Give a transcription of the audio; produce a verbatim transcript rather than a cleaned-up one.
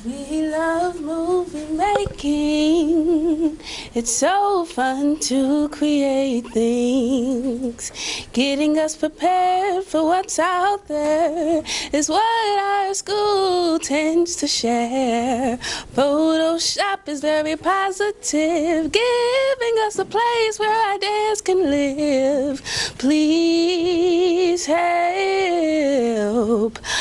We love movie making. It's so fun to create things. Getting us prepared for what's out there is what our school tends to share. Photoshop is very positive, giving us a place where ideas can live. Please help